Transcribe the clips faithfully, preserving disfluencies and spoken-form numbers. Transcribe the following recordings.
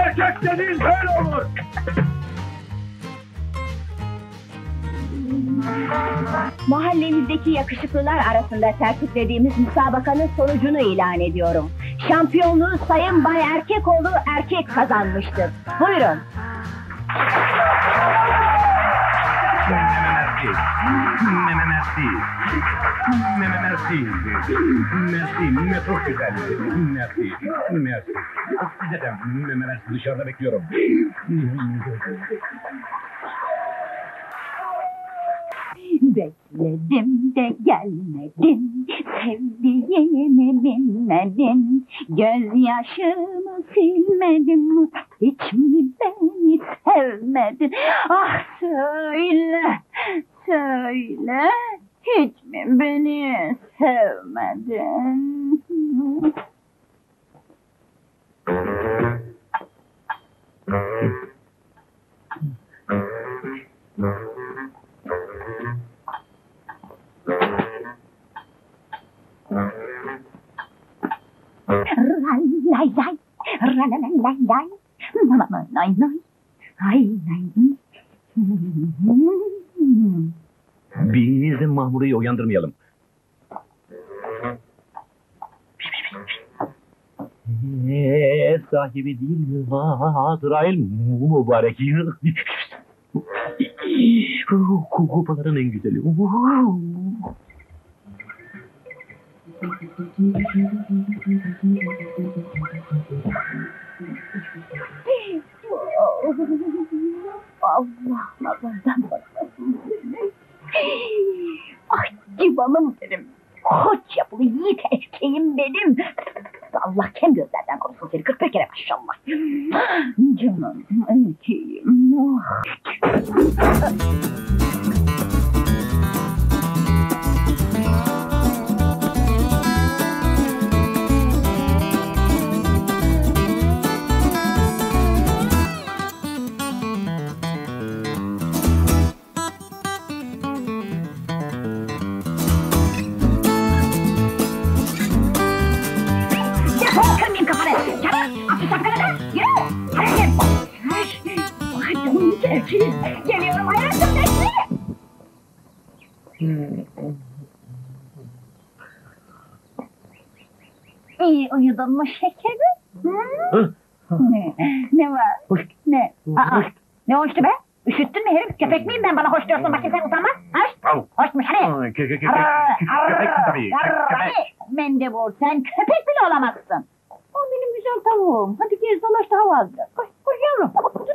Erkek dediğin böyle olur. Mahallemizdeki yakışıklılar arasında tertiplediğimiz müsabakanın sonucunu ilan ediyorum. Şampiyonluğu Sayın Bay Erkekoğlu erkek kazanmıştır. Buyurun. Merci. Merci. Merci. Merci. Merci. Çok güzel. Merci. Merci. Size de merci. Dışarıda bekliyorum. Bekledim de gelmedin, sevdiğimi bilmedin, gözyaşımı silmedin, hiç mi beni sevmedin? Ah söyle, söyle, hiç mi beni sevmedin? Lay lay, lay lay lay, mama nay nay, ay nay. Biz Mahmure'yi uyandırmayalım. Eee sahibi değil mi? Azrail mübarek. Kupaların en güzeli. Allah nazardan bakmasın seni. Ah civanım benim. Koç yapılı yiğit erkeğim benim. Allah kem gözlerden korusun seni kırk bir kere maşallah. Canım erkeğim. Geliyorum hayatım bekle. İyi uyudun mu şekerim? Hı? Ne? Ne var? Hoş. Ne? Aa, Hoş. ne hoştu be? Üşüttün mü herif? Köpek miyim ben bana hoş diyorsun bakayım sen utanmaz? Hoş. Hoşmuş hani? Köpek tabii. Mendebur sen köpek bile olamazsın. O benim güzel tavuğum. Hadi gel dolaş da hava al biraz. Koş, koş yavrum.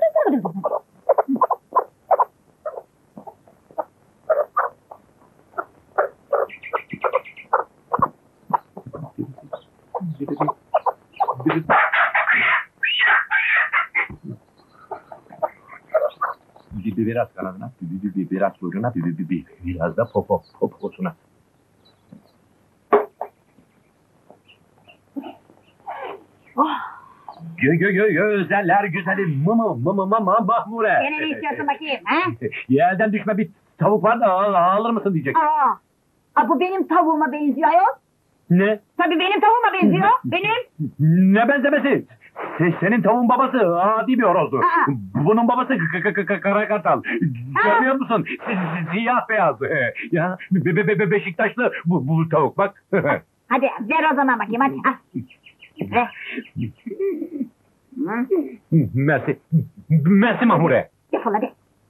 Biraz kanadına, biraz kuyruğuna, biraz da popo, poposuna. Oh. Gö gö gö gözeller güzeli mımı mımı mımı Mahmure. Gene ne istiyorsun bakayım ha? Yerden düşme bir tavuk var da alır mısın diyecek. Aa, aa, bu benim tavuğuma benziyor ayol. Ne? Tabii benim tavuğuma benziyor. Benim. Ne benzemesi? Senin tavuğun babası adi bir horozdu. Aa. Bunun babası kara kartal. Görmüyor musun? Siyah beyaz. Ya be be be Beşiktaşlı bu, bu tavuk bak. Hadi ver o zaman bakayım hadi. Al. Ver. Mersi. Mersi Mahmure. Defol hadi.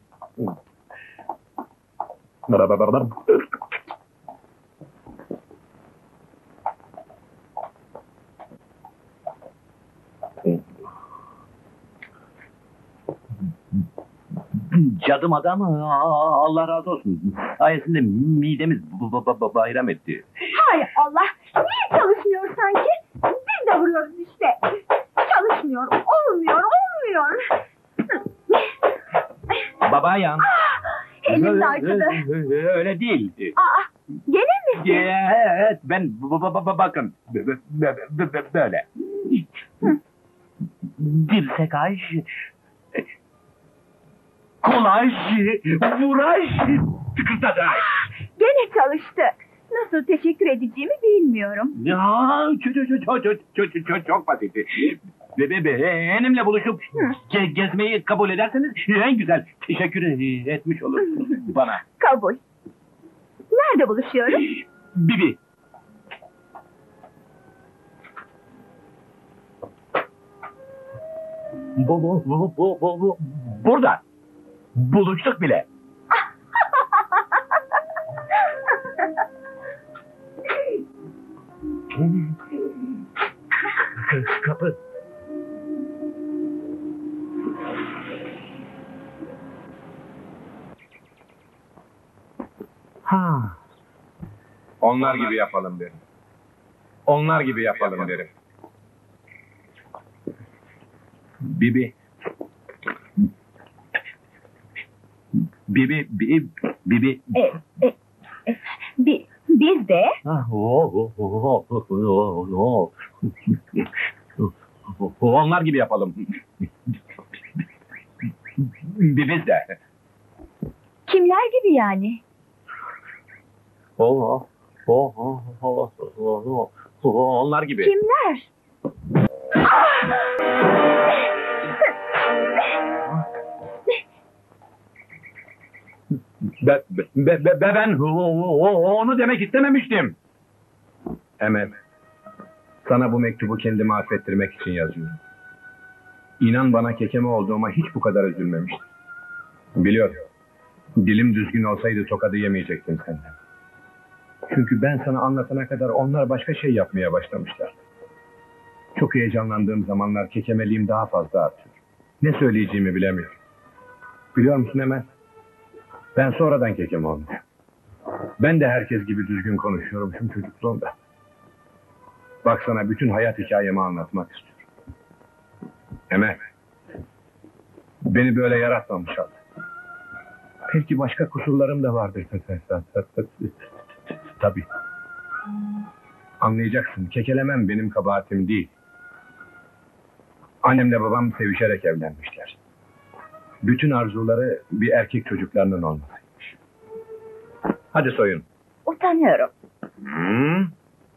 Cadım adam Allah razı olsun. Sayesinde midemiz bayram etti. Hay Allah. Niye çalışmıyor sanki? Biz de vuruyoruz işte. Çalışmıyor. Olmuyor. Olmuyor. Babayan. Elim de acıdı. Öyle değil. Aa, gelir misin? Evet, ben bakın böyle. Dirsekaj, kolaj, vuraj, tıkırtadaj. Gene çalıştı. Nasıl teşekkür edeceğimi bilmiyorum. Ya çok çok çok çok çok çok çok basit. Be, be, be, benimle buluşup ge- gezmeyi kabul ederseniz en güzel teşekkür etmiş olursunuz bana. Kabul. Nerede buluşuyoruz? Bibi. Bu, bu, bu, bu, bu, bu. Burada. Buluştuk bile. Kapı. Ha. Onlar gibi yapalım derim. Onlar gibi yapalım derim. Bibi. Bibi, bibi, bibi. E, e, e, bi- biz de Ah, o, o, o, o, o, o. Onlar gibi yapalım. Biz de. kimler gibi yani? O, o, o, o, o, o, o, onlar gibi. Kimler? Be, be, be, be- ben o- o- onu demek istememiştim. Emel, sana bu mektubu kendime affettirmek için yazıyorum. İnan bana kekeme olduğuma hiç bu kadar üzülmemiştim. Biliyorum, dilim düzgün olsaydı tokadı yemeyecektim senden. Çünkü ben sana anlatana kadar onlar başka şey yapmaya başlamışlar. Çok heyecanlandığım zamanlar kekemeliğim daha fazla artıyor. Ne söyleyeceğimi bilemiyorum. Biliyor musun Emel? Ben sonradan kekem oldum. Ben de herkes gibi düzgün konuşuyormuşum çocukluğumda. Bak sana bütün hayat hikayemi anlatmak istiyorum. Emel, beni böyle yaratmamış Allah. Belki başka kusurlarım da vardır. Tabii. Anlayacaksın, kekelemem benim kabahatim değil. Annemle babam sevişerek evlenmişler. Bütün arzuları bir erkek çocuklarının olmasıymış. Hadi soyun. Utanıyorum. Hmm.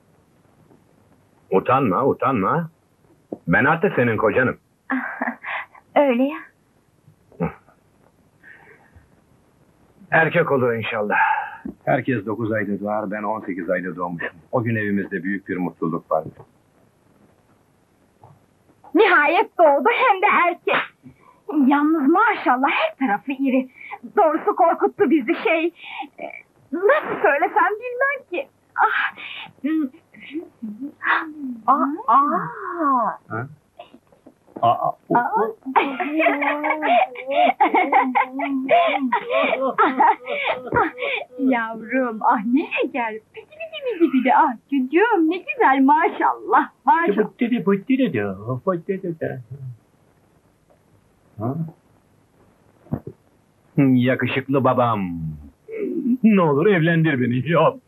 Utanma, utanma. Ben artık senin kocanım. Öyle ya. Erkek olur inşallah. Herkes dokuz ayda doğar, ben on sekiz ayda doğmuşum. O gün evimizde büyük bir mutluluk vardı. Nihayet doğdu hem de erkek. Yalnız maşallah her tarafı iri. Doğrusu korkuttu bizi şey. e, Nasıl söylesem bilmem ki. Ah. hmm. Aa. Aa. Ha? Aa, o, o. Yavrum, ah ne şeker. Piti piti piti piti. Ah çocuğum ne güzel maşallah. Maşallah. Ha? Yakışıklı babam. Ne olur evlendir beni. Yok.